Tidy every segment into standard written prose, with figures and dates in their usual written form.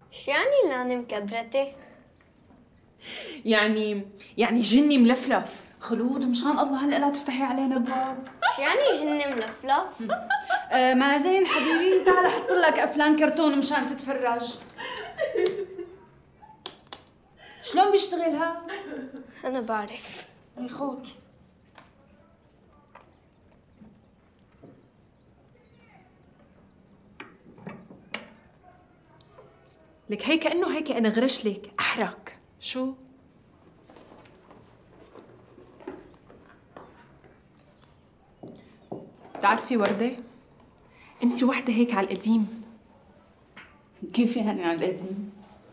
شو يعني لاني مكبرتي؟ يعني جني ملفلف. خلود مشان الله هلا لا تفتحي علينا ابواب. شو يعني جني ملفلف؟ مازن حبيبي تعال احط لك افلام كرتون مشان تتفرج. شلون بيشتغل هاد؟ انا بعرف. خود. لك هي كأنه هيك أنا غرش لك أحرك. شو؟ بتعرفي وردة؟ أنتِ وحدة هيك على القديم. كيف يعني على القديم؟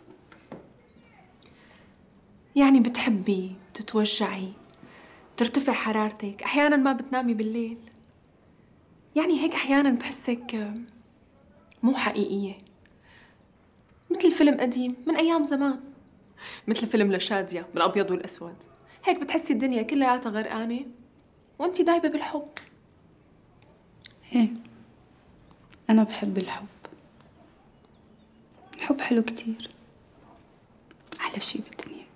يعني بتحبي، بتتوجعي، ترتفع حرارتك، أحياناً ما بتنامي بالليل. يعني هيك أحياناً بحسك مو حقيقية. مثل فيلم قديم من أيام زمان. مثل فيلم لشادية بالأبيض والأسود. هيك بتحسي الدنيا كلياتها غرقانة وأنتِ دايبة بالحب. ايه انا بحب الحب. الحب حلو كتير، احلى شي بالدنيا.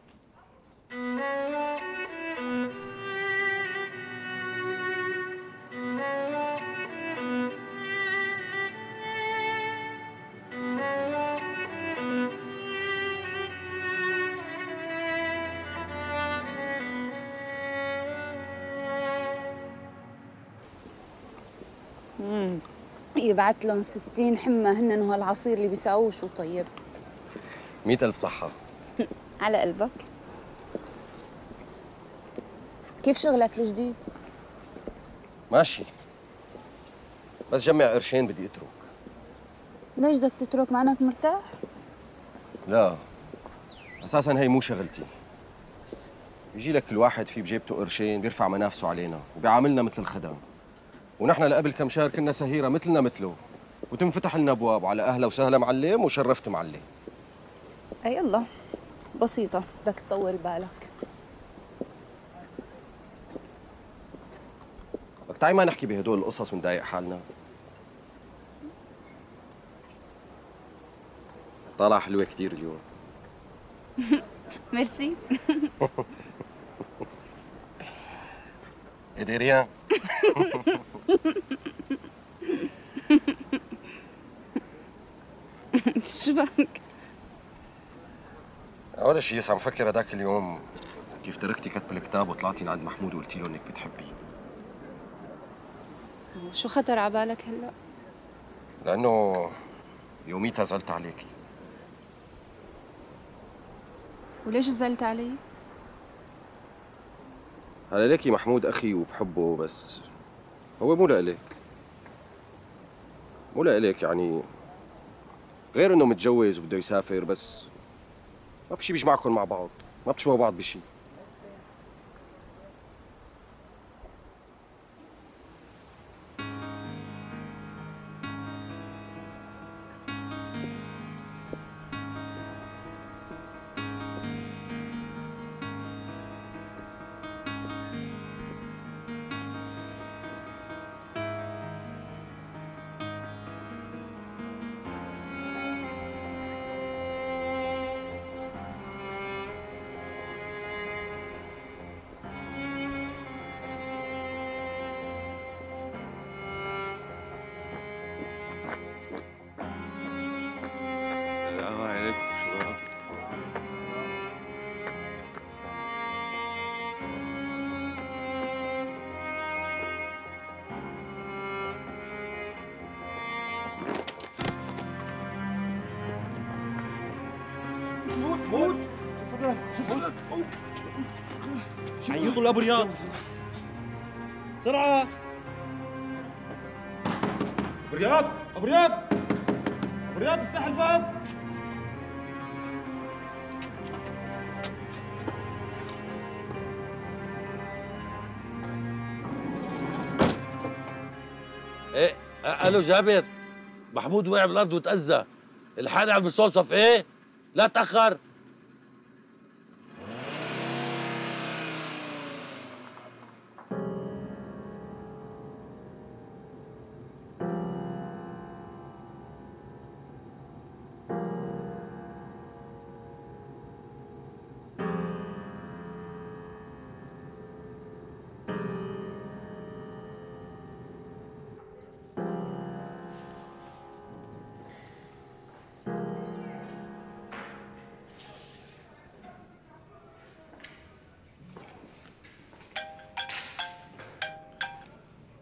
يبعت لهم 60 حمى هن وهالعصير اللي بيساووه شو طيب. 100,000 صحة. على قلبك. كيف شغلك الجديد؟ ماشي، بس جمع قرشين بدي اترك. ليش بدك تترك معنك مرتاح؟ لا، اساسا هي مو شغلتي. بيجي لك الواحد في بجيبته قرشين بيرفع منافسه علينا وبيعاملنا مثل الخدم، ونحن لقبل كم شهر كنا سهيرة مثلنا مثله، وتنفتح لنا ابواب وعلى اهلا وسهلا معلم وشرفت معلم. اي الله بسيطة، بدك تطول بالك. بدك تعي ما نحكي بهدول القصص ونضايق حالنا. طالعة حلوة كثير اليوم. ميرسي. اديريان. شو بك؟ ولا شيء، بس عم فكر هداك اليوم كيف تركتي كتب الكتاب وطلعتي لعند محمود وقلتي له انك بتحبيه. شو خطر على بالك هلا؟ لانه يوميتها زعلت عليكي. وليش زعلت علي؟ هلا ليكي محمود اخي وبحبه، بس هو مو لإلك. مو لإلك يعني، غير انه متجوز وبده يسافر، بس ما في شيء بيجمعكم مع بعض، ما بتشبهوا بعض بشيء. السلام عليكم شباب. موت شو صدق؟ عيطوا لابو رياض بسرعة. ابو رياض، ابو رياض، ابو رياض افتح الباب. ايه الو جابر، محمود وقع بالارض وتأذى، الحالة على المستوصف. ايه لا تأخر.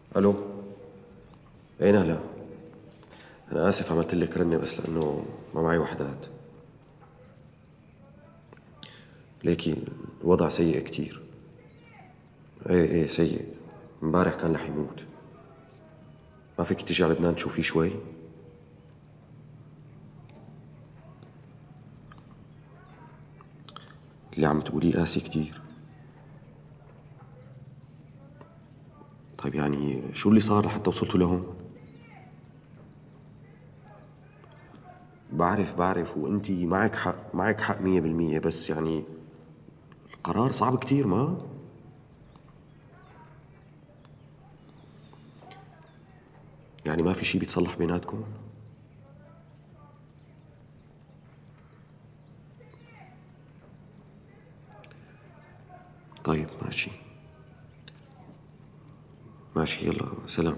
الو. ايه نهلا، انا اسف عملت لك رنه بس لانه ما معي وحدات. ليكي الوضع سيء كتير. ايه سيء، امبارح كان رح يموت. ما فيك تيجي على لبنان تشوفيه شوي؟ اللي عم تقوليه قاسي كتير. طيب يعني شو اللي صار لحتى وصلتوا لهون؟ بعرف وانتي معك حق 100%، بس يعني القرار صعب كتير ما؟ يعني ما في شي بيتصلح بيناتكم؟ طيب ماشي يلا سلام.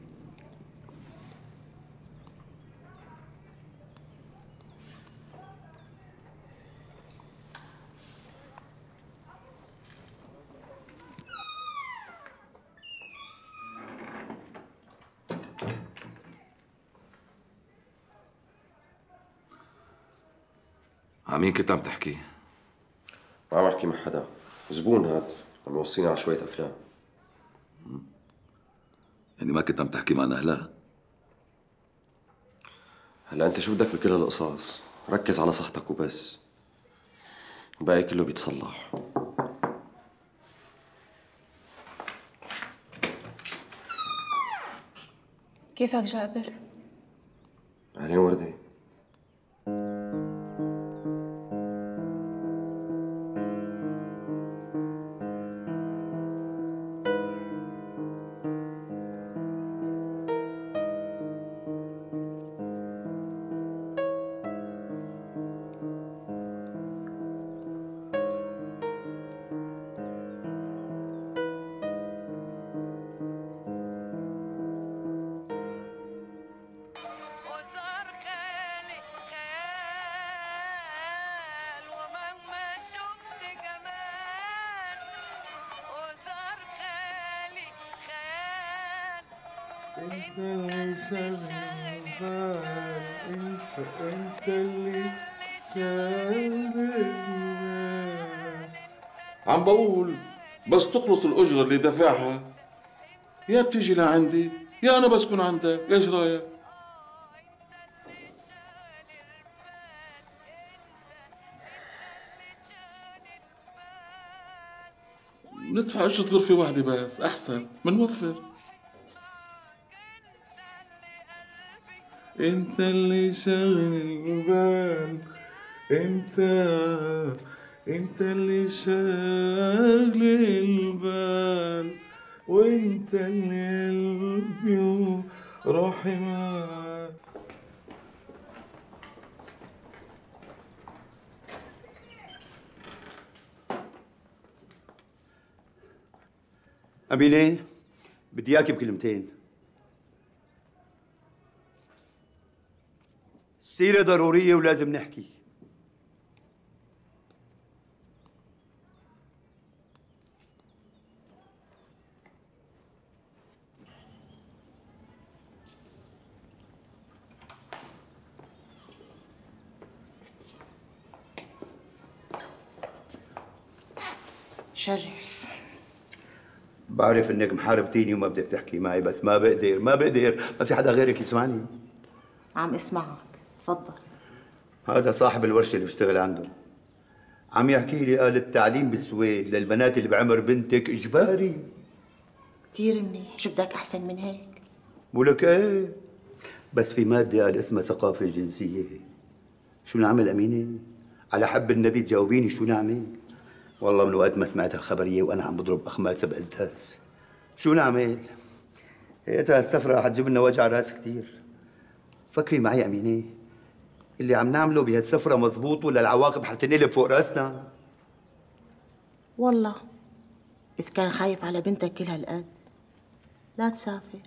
مع مين كنت عم تحكي؟ ما عم احكي مع حدا، زبون هاد عم يوصيني على شوية أفلام. يعني ما كنت عم تحكي مع نهلة؟ هلا أنت شو بدك بكل هالقصص؟ ركز على صحتك وبس، الباقي كله بيتصلح. كيفك جابر؟ أهلين وردة. انت اللي شاغل البال، انت اللي شاغل البال. عم بقول بس تخلص الأجرة اللي دافعها يا بتيجي لعندي يا أنا بسكن عندك، إيش رأيك؟ ندفع أجرة غرفة واحدة بس أحسن منوفر. انت اللي شاغل البال، انت اللي شاغل البال، وانت اللي قلبي وروحي معاك. أمينة، بدي إياكي بكلمتين. السيرة ضرورية ولازم نحكي. شرف. بعرف إنك محاربتيني وما بدك تحكي معي، بس ما بقدر ما في حدا غيرك يسمعني. عم اسمعك، تفضل. هذا صاحب الورشة اللي بشتغل عنده عم يحكي لي، قال التعليم بالسويد للبنات اللي بعمر بنتك إجباري. كتير منيح، شو بدك أحسن من هيك؟ بقولك إيه، بس في مادة قال اسمها ثقافة جنسية. شو نعمل أمينة؟ على حب النبي تجاوبيني شو نعمل؟ والله من وقت ما سمعت الخبرية وأنا عم بضرب أخماسة بأزاز. شو نعمل؟ هيئتها السفرة حتجيب لنا وجع راس كتير. فكري معي أمينة، اللي عم نعمله بهالسفرة مزبوط ولا العواقب حتنقلب فوق راسنا؟ والله إذا كان خايف على بنتك كل هالقد لا تسافر.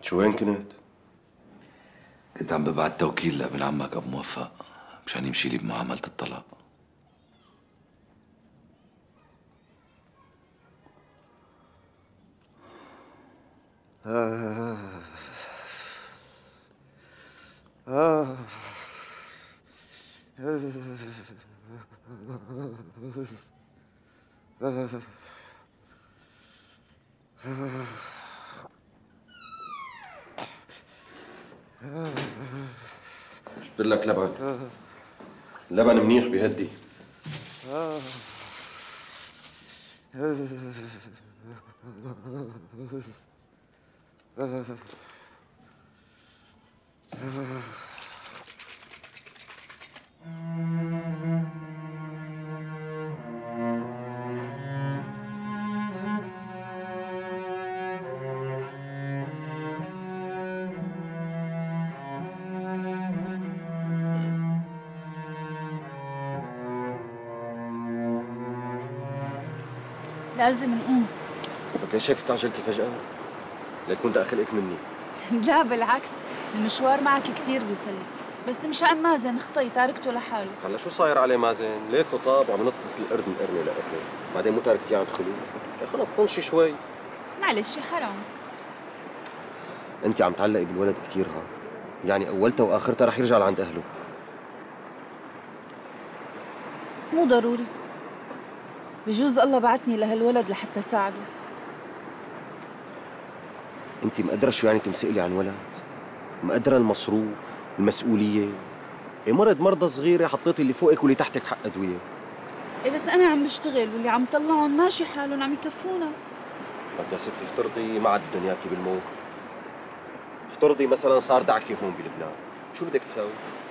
شو وين كنت؟ كنت عم ببعت توكيل لابن عمك ابو موفق مشان يمشي لي بمعاملة الطلاق. جبت لك لبن. اللبن منيح بيهدي. لازم نقوم. طيب ليش هيك استعجلتي فجأة؟ ليكون ده أخلقك مني. لا بالعكس، المشوار معك كتير بيسلي، بس مشان مازن خطي تاركته لحاله. هلا شو صاير عليه مازن؟ ليكو طاب وعم ينط مثل القرد من قرنه لقرنه، بعدين مو تاركتيه عند خلود؟ يا خلص طنشي شوي. معلش حرام. أنت عم تعلقي بالولد كثير ها، يعني أولتها وآخرتها رح يرجع لعند أهله. مو ضروري، بجوز الله بعتني لهالولد لحتى ساعده. أنت مقدرة شو يعني تمسئلي عن ولد؟ مقدرة المصروف، المسؤولية؟ إيه مرض مرضى صغيرة حطيتي اللي فوقك واللي تحتك حق أدوية. إيه بس أنا عم بشتغل واللي عم طلعهم ماشي حالهم عم يكفونا. لك يا ستي افترضي ما عاد بدهم إياكي بالموت. افترضي مثلا صار دعكي هون بلبنان، شو بدك تساوي؟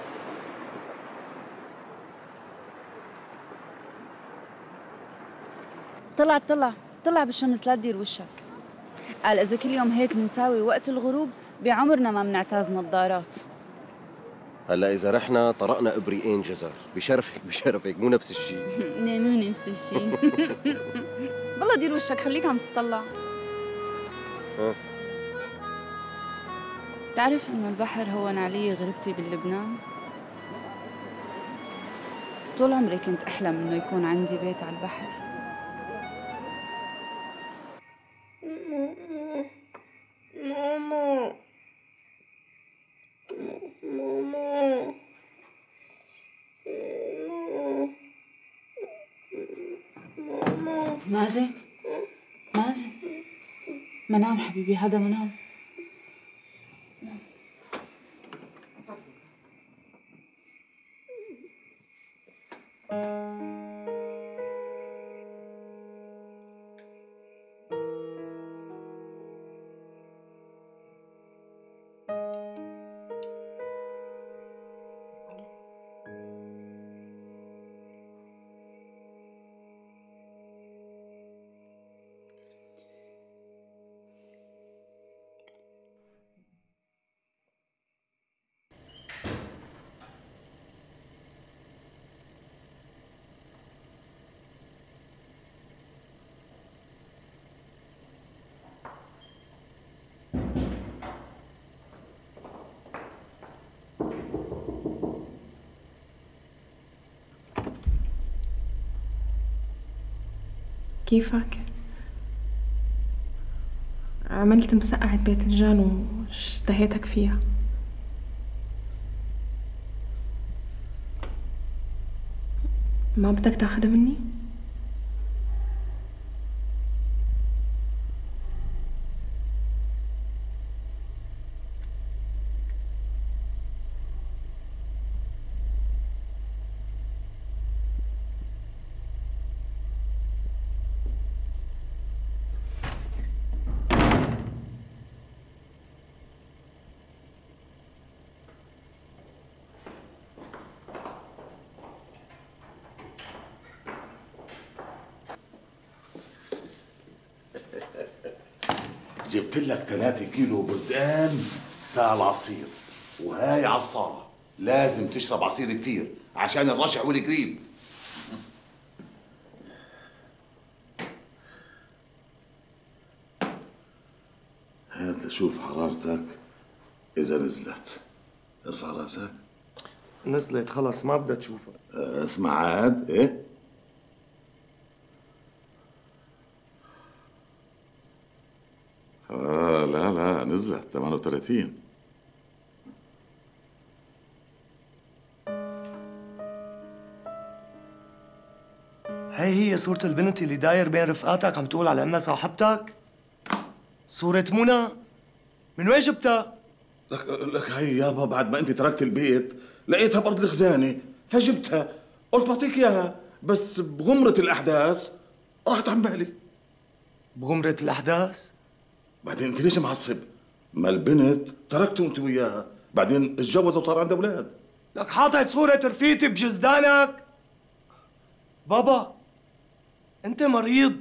طلع بالشمس لا تدير وشك. قال إذا كل يوم هيك بنساوي وقت الغروب بعمرنا ما بنعتاز نظارات. هلا إذا رحنا طرقنا إبريقين جزر، بشرفك مو نفس الشيء. مو نفس الشيء. والله دير وشك خليك عم تطلع. تعرف إنه البحر هون علي غربتي بلبنان؟ طول عمري كنت أحلم إنه يكون عندي بيت على البحر. ماما ماما ماما مازن منام حبيبي، هذا منام. كيفك؟ عملت مسقعة باذنجان واشتهيتك فيها. ما بدك تاخذها مني؟ جبت لك 3 كيلو بردان تاع العصير، وهاي عصارة. لازم تشرب عصير كتير عشان الرشح والقريب. هات مشان اشوف حرارتك اذا نزلت. ارفع راسك. نزلت خلص ما بدها تشوفها. اسمع عاد ايه؟ لا لا نزلت 38. هي صورة البنت اللي داير بين رفقاتك عم تقول على انها صاحبتك؟ صورة منى؟ من وين جبتها؟ لك هي يابا بعد ما انت تركت البيت لقيتها بارض الخزانه فجبتها، قلت بعطيك اياها بس بغمرة الاحداث راحت عن بالي. بغمرة الاحداث؟ بعدين انت ليش معصب؟ ما البنت تركته انت وياها، بعدين اتجوزوا وصار عنده اولاد. لك حاطط صورة رفيقتي بجزدانك؟ بابا انت مريض.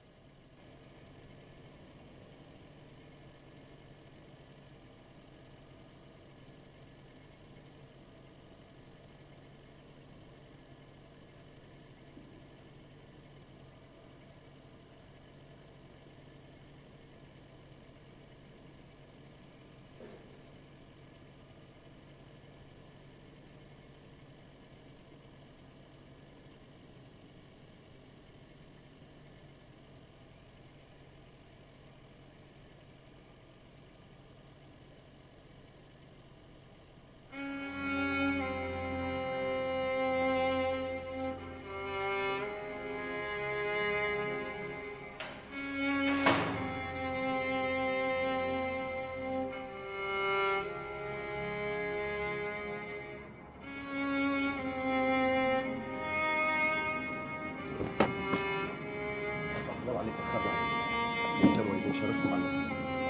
عليك الخبر. يسلموا ايديكم شرفتوا عليك.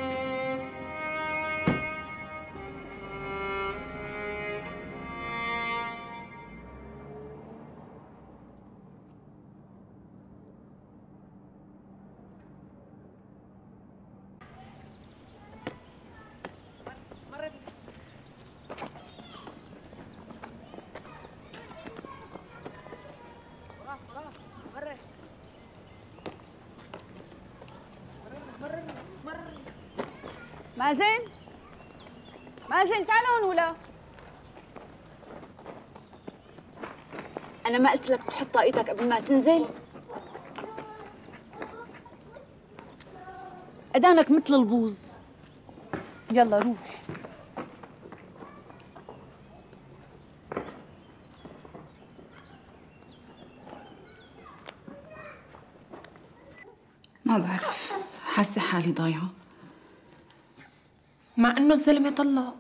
مازن مازن تعال هون ولا أنا ما قلت لك تحط طاقيتك قبل ما تنزل؟ أدانك مثل البوظ. يلا روح. ما بعرف، حاسة حالي ضايعة. مع انه الزلمه طلق.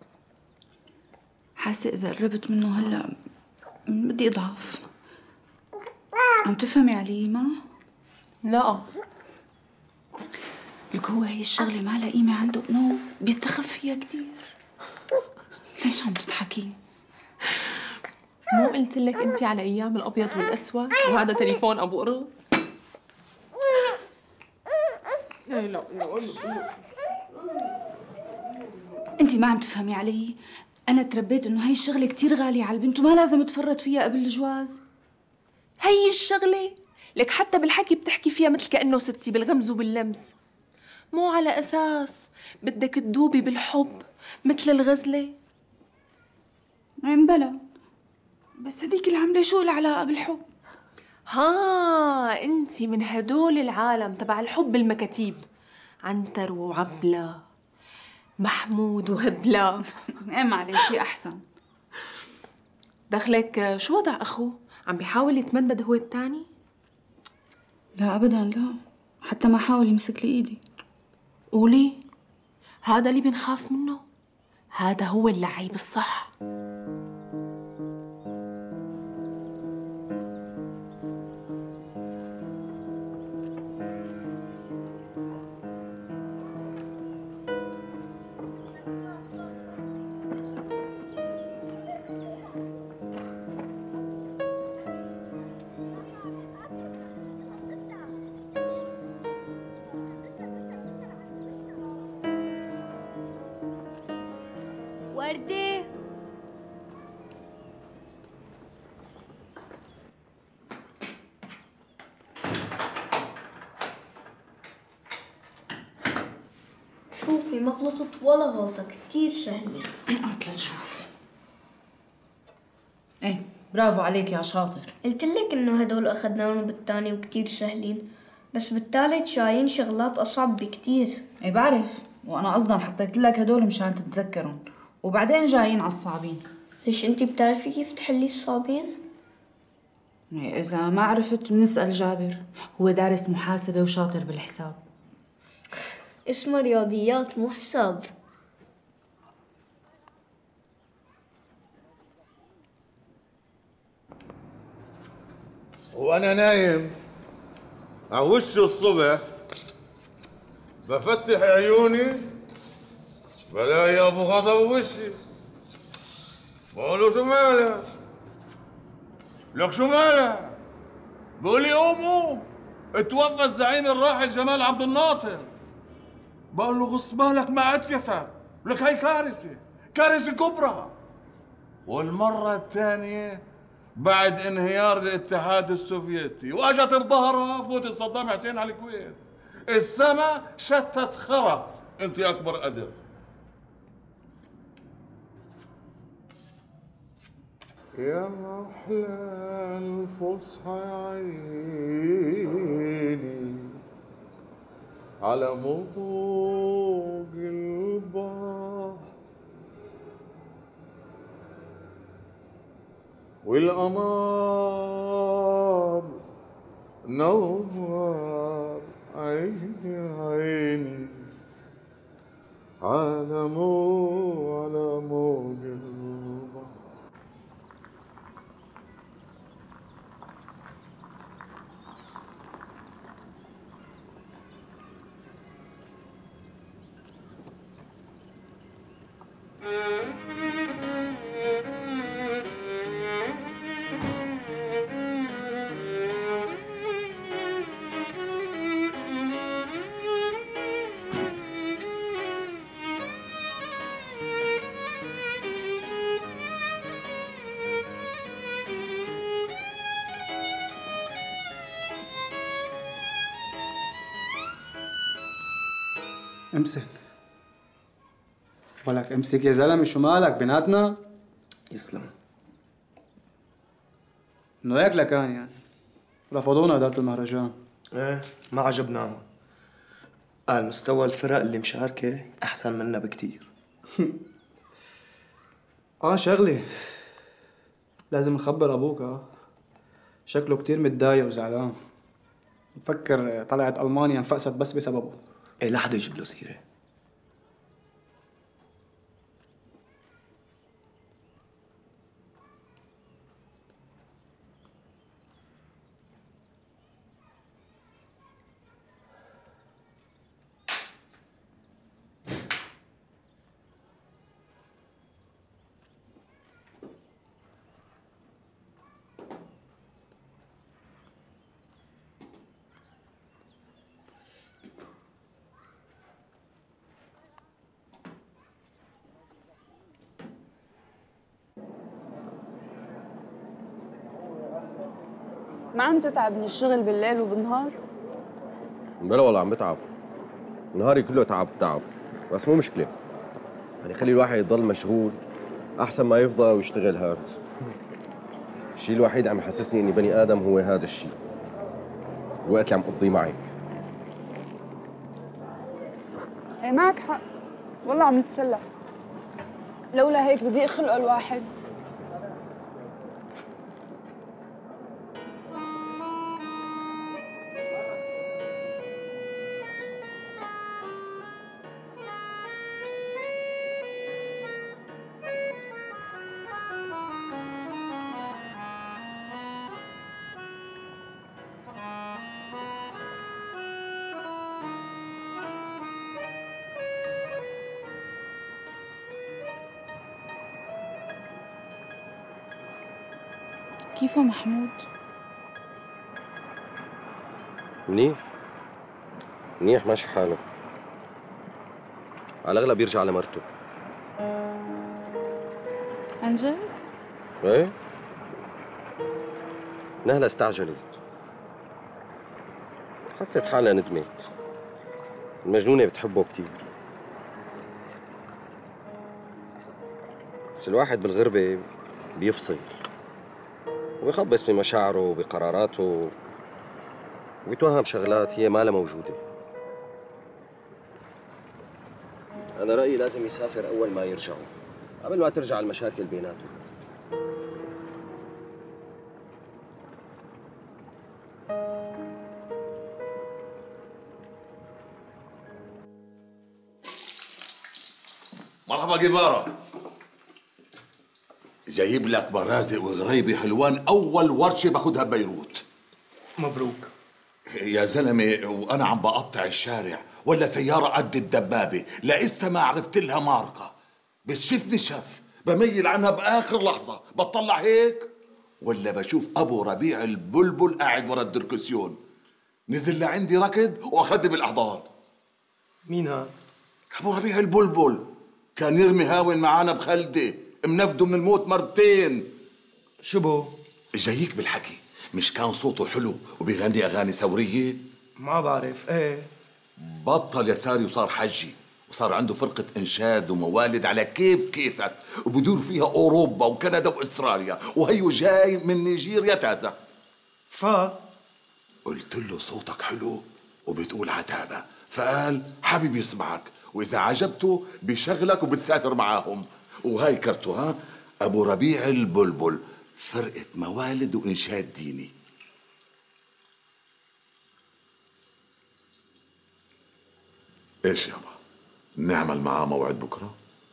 حاسة إذا قربت منه هلا بدي أضعف. عم تفهمي علي ما؟ لا لك هو هي الشغلة ما لها قيمة عنده بنوف، بيستخف فيها كتير. ليش عم تضحكي؟ مو قلت لك انت على ايام الابيض والاسود وهذا تليفون ابو قرص؟ انت ما عم تفهمي علي. انا تربيت انه هي الشغله كتير غاليه على البنت وما لازم تفرط فيها قبل الجواز. هي الشغله لك حتى بالحكي بتحكي فيها مثل كانه ستي بالغمز وباللمس، مو على اساس بدك تدوبي بالحب مثل الغزله. عم بلا، بس هديك العمله شو العلاقه بالحب؟ ها انت من هدول العالم تبع الحب المكاتيب، عنتر وعبله، محمود وهبله. ايه معلش احسن. دخلك شو وضع اخوه؟ عم بيحاول يتمدد هو الثاني؟ لا ابدا لا، حتى ما حاول يمسك لي ايدي. قولي هذا اللي بنخاف منه، هذا هو اللعيب الصح. وردة شوفي ما غلطت ولا غلطة، كتير سهلة. قلت لنشوف. ايه برافو عليك يا شاطر. قلت لك انه هدول اخذناهم بالتاني وكتير سهلين، بس بالتالت شايين شغلات اصعب بكتير. ايه بعرف، وانا اصلا حطيت لك هدول مشان تتذكرهم، وبعدين جايين على الصعبين. ليش انتي بتعرفي كيف تحلي الصعبين؟ إيه اذا ما عرفت بنسأل جابر، هو دارس محاسبة وشاطر بالحساب. اسمها رياضيات مو حساب. وانا نايم على وشي الصبح بفتح عيوني بلاقي ابو غضب وشي. بقول له شو مالك؟ لك شو مالك؟ بقول لي قوم اتوفى الزعيم الراحل جمال عبد الناصر. بقول له غص بالك ما اتيسر، لك هي كارثه، كارثه كبرى. والمره الثانيه بعد انهيار الاتحاد السوفيتي واجت بظهرها فوت صدام حسين على الكويت. السما شتت خرا، انت اكبر قدر. يا محلى الفصحى يا عيني على موج البحر والقمر نور عيني عيني على موج البحر. امسك ولك امسك يا زلمه، شو مالك بيناتنا؟ يسلم. انه هيك لكان يعني رفضونا اداره المهرجان. ايه ما عجبناهم، قال مستوى الفرق اللي مشاركه احسن منا بكتير. شغلي لازم نخبر ابوك. شكله كتير متضايق وزعلان، بفكر طلعت المانيا انفقست بس بسببه. ايه لا حدا يجيب له سيره. ما عم تتعب من الشغل بالليل وبالنهار؟ بلا والله عم بتعب، نهاري كله تعب، بس مو مشكلة، يعني خلي الواحد يضل مشغول أحسن ما يفضى ويشتغل هارد. الشيء الوحيد عم يحسسني إني بني آدم هو هذا الشيء، الوقت اللي عم قضيه معك. ايه معك حق، والله عم نتسلى. لولا هيك بضيق خلقه الواحد. كيفه محمود؟ منيح ماشي حاله، على الأغلب يرجع لمرته. عن جد؟ ايه نهلة استعجلت، حست حالها ندمت. المجنونة بتحبه كتير، بس الواحد بالغربة بيفصل ويخبص بمشاعره وبقراراته ويتوهم شغلات هي ما لها موجودة. أنا رأيي لازم يسافر أول ما يرجعوا قبل ما ترجع المشاكل بيناتهم. مرحبا جبارة، جايب لك برازق وغريبة حلوان، أول ورشة باخدها ببيروت. مبروك يا زلمة، وأنا عم بقطع الشارع ولا سيارة قد الدبابة لسه ما عرفت لها ماركة، بتشوفني شف بميل عنها بآخر لحظة، بطلع هيك ولا بشوف أبو ربيع البلبل قاعد ورا الدركسيون، نزل لعندي ركض وأخذني بالأحضان. مين هاد؟ أبو ربيع البلبل كان يرمي هاون معانا بخلدة، منفده من الموت مرتين. شو بو؟ جايك بالحكي، مش كان صوته حلو وبيغني أغاني ثورية؟ ما بعرف. ايه بطل يساري وصار حجي، وصار عنده فرقة إنشاد وموالد على كيفك، وبدور فيها أوروبا وكندا وأستراليا، وهيو جاي من نيجيريا تازة. قلت له صوتك حلو وبتقول عتابة، فقال حابب يسمعك، وإذا عجبته بيشغلك وبتسافر معاهم. وهاي كرته، ها، أبو ربيع البلبل، فرقة موالد وإنشاد ديني. إيش يابا، نعمل معاه موعد بكرة؟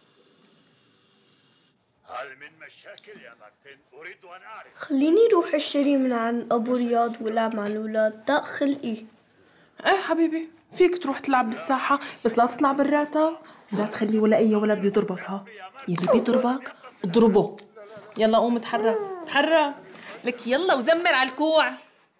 هل من مشاكل يا مارتن؟ أريد أن أعرف. خليني روح اشتري من عند أبو رياض ولعب مع الولاد، دق خلقي. ايه حبيبي، فيك تروح تلعب بالساحة بس لا تطلع براتها ولا تخلي ولا أي ولد يضربك. ها، يلي بيضربك اضربه. يلا قوم اتحرك اتحرك لك، يلا وزمر على الكوع.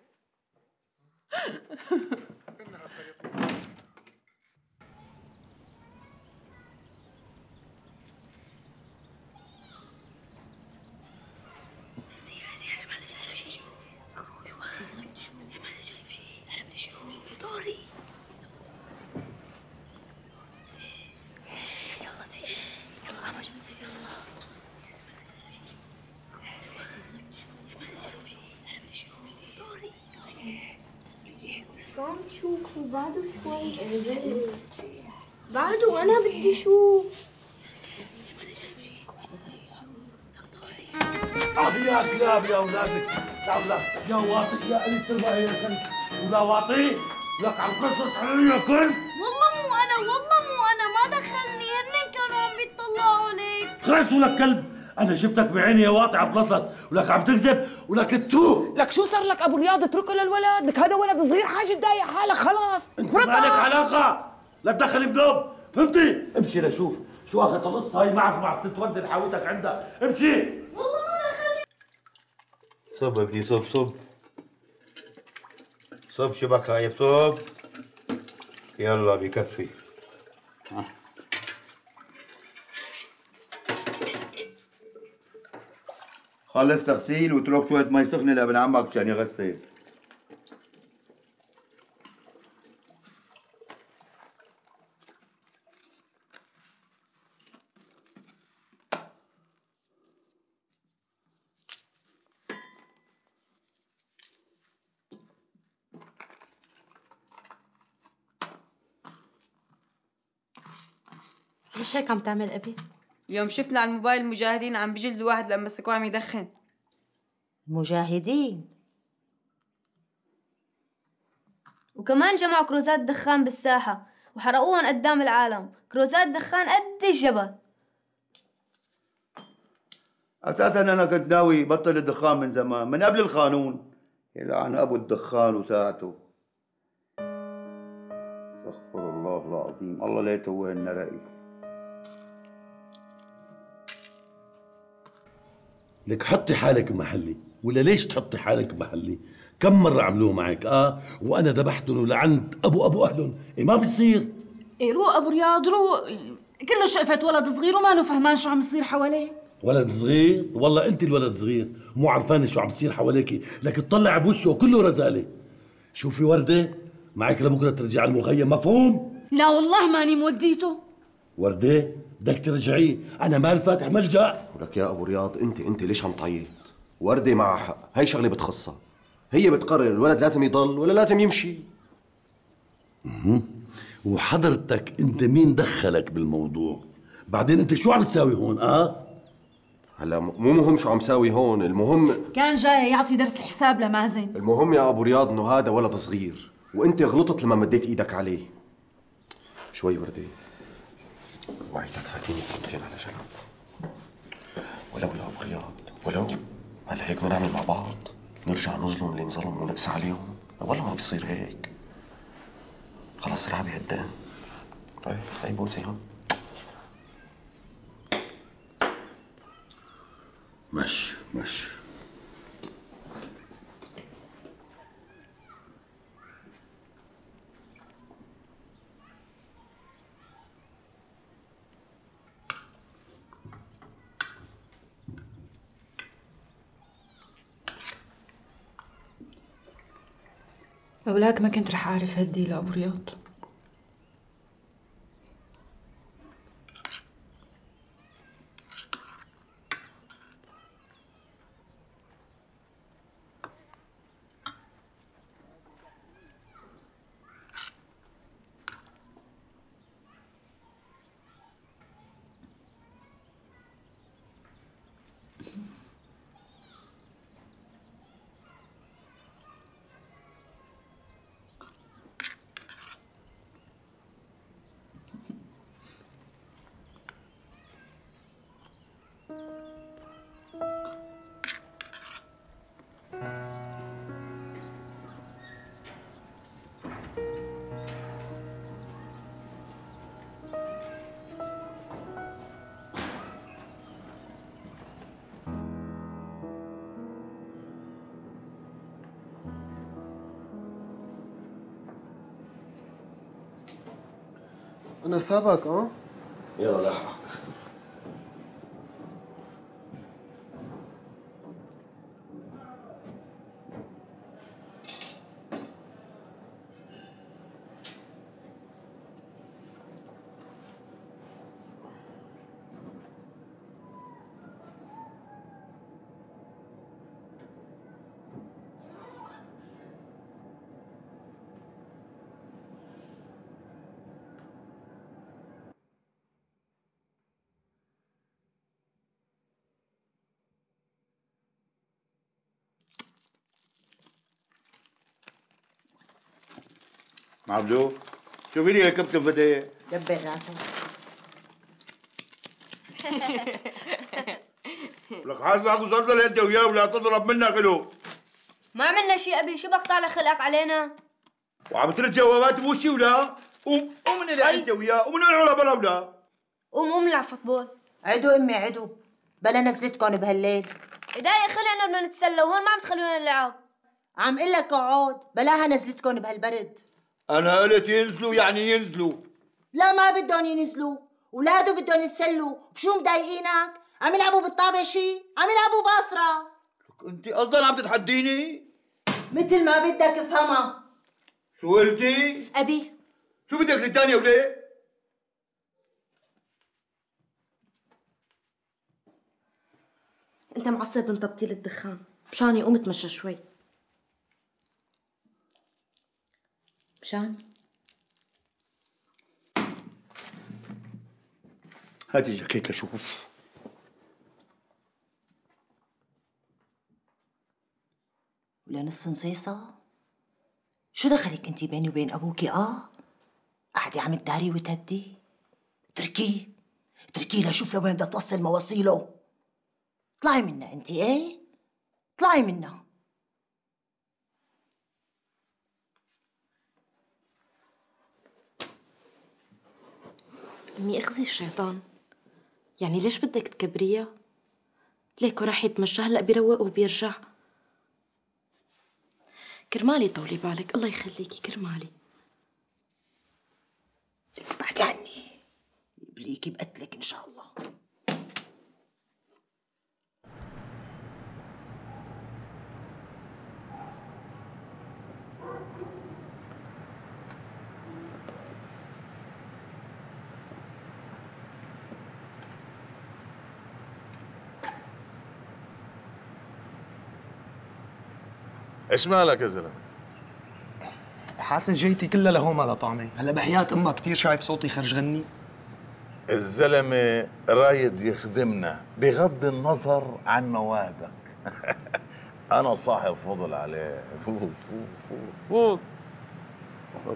شو عم تشوفوا؟ بعده شوي بعده، أنا بدي أشوف. يا كلاب يا أولادك، تعال يا واطي يا قليل تربى يا كلب، ولا واطي لك عم قصص حلو يا كلب. والله مو أنا ما دخلني، هن كانوا عم يطلعوا عليك. خلص ولك كلب، أنا شفتك بعيني يا واطي عم تلصص، ولك عم تكذب، ولك تتو. لك شو صار لك أبو رياض؟ اتركه للولد، لك هذا ولد صغير حاجة تضايق حالك، خلاص انت ما لك علاقة، لا تدخلي بنوب، فهمتي؟ امشي لشوف شو اخذت القصة هاي معك مع ست وردة اللي حاويتك عندها، امشي. والله ما دخلني. صب ابني، صب صب، شو بك خايف؟ صب، يلا بكفي. خلص تغسيل واترك شوية مي سخنة لابن عمك مشان يغسل. ليش هيك عم تعمل أبي؟ اليوم شفنا على الموبايل المجاهدين عم بجلدوا واحد لما مسكوه عم يدخن. مجاهدين؟ وكمان جمعوا كروزات دخان بالساحة وحرقوهم قدام العالم، كروزات دخان قد الجبل. أساساً أنا كنت ناوي بطل الدخان من زمان، من قبل القانون. يلعن أبو الدخان وساعته. استغفر الله العظيم، الله لا يتوهنا رأي. لك حطي حالك محلي، ولا ليش تحطي حالك محلي؟ كم مرة عملوه معك وأنا ذبحتهم ولعند أبو أهلهم، ما بيصير. روق أبو رياض روق، كله شقفة ولد صغير وما له فهمان شو عم يصير حواليه. ولد صغير؟ والله أنت الولد صغير، مو عرفانة شو عم يصير حواليكي، لك تطلع بوشه كله رزالة. شوفي وردة، معك لبكرة ترجع المخيم، مفهوم؟ لا والله ماني موديته. وردة بدك ترجعيه، أنا مال فاتح ملجأ. ولك يا أبو رياض أنت ليش عم تعيط؟ وردة معها حق، هي شغلة بتخصها. هي بتقرر الولد لازم يضل ولا لازم يمشي. وحضرتك أنت مين دخلك بالموضوع؟ بعدين أنت شو عم تساوي هون هلا مو مهم شو عم ساوي هون، المهم كان جاي يعطي درس حساب لمازن. المهم يا أبو رياض إنه هذا ولد صغير وأنت غلطت لما مديت إيدك عليه. شوي وردة، وعيتك حاكيني كلمتين على جنب. ولو يا أبو رياض ولو هلا هيك بدنا نعمل مع بعض، نرجع نظلم اللي انظلموا ونقسى عليهم، والله ما بصير هيك. خلص رعبي هالدين. هاي بوسي هون. ماشي. لولاك ما كنت رح أعرف هدي لأبو رياض. أنا سابق يلا لاحق. عبدو شوفي لي كبت فتاة. دبر راسك. لك حاج معك وصلت انت وياه ولا تضرب منك له. ما عملنا شيء ابي، شو بك طالع خلقك علينا؟ وعم ترد جوابات مو شي ولا؟ قوم من اللي انت وياه ومن العلا بلا ولا؟ قوم نلعب فوتبول. عدو امي عدو، بلا نزلتكم بهالليل. دايق خلينا بدنا نتسلى وهون ما عم تخلونا نلعب. عم قل لك اقعد، بلاها نزلتكم بهالبرد. انا قلت ينزلوا يعني ينزلوا. لا ما بدهم ينزلوا، اولاده بدهم يتسلوا، بشو مضايقينك؟ عم يلعبوا بالطابة شي؟ عم يلعبوا باصرة. لك انت اصلا عم تتحديني؟ مثل ما بدك افهمها. شو قلتي؟ ابي شو بدك للثانية وليه؟ انت معصب من تبطيل الدخان، مشاني قوم اتمشى شوي. مشان هاتي الجاكيت لشوف. ولا نص نصيصة؟ شو دخلك انتي بيني وبين ابوكي؟ قاعدة عم تداري وتهدي؟ اتركيه لشوف لوين بدها توصل مواصيله. اطلعي منا انتي، اطلعي منا. امي اخزي الشيطان، يعني ليش بدك تكبريها؟ ليكو راح يتمشى، هلا بيروق وبيرجع. كرمالي طولي بالك، الله يخليكي كرمالي. بعدي عني، يبليكي بقتلك ان شاء الله. ايش مالك يا زلمه؟ حاسس جيتي كلها لهون لا طعمه. هلا بحياة امك كثير شايف صوتي خرج غني. الزلمه رايد يخدمنا بغض النظر عن مواهبك. انا صاحب فضل عليه. فوت فوت فوت فوت.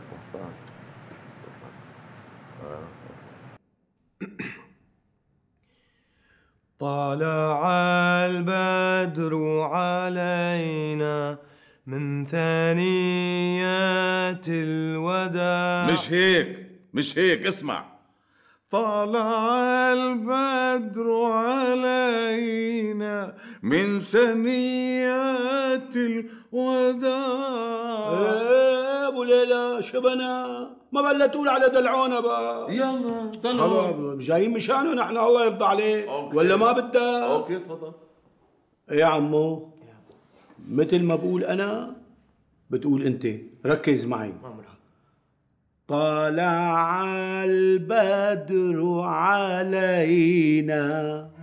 طلع البدر علينا من ثنيات الوداع. مش هيك اسمع. طلع البدر علينا من ثنيات الوداع. ايه ابو ليلى شبنا ما بلا تقول على دلعونا بقى. يلا دلعونا جايين مشانه نحن الله يرضى عليك. ولا ما بدك؟ اوكي تفضل. يا عمو مثل ما بقول انا بتقول انت. ركز معي. طلع البدر علينا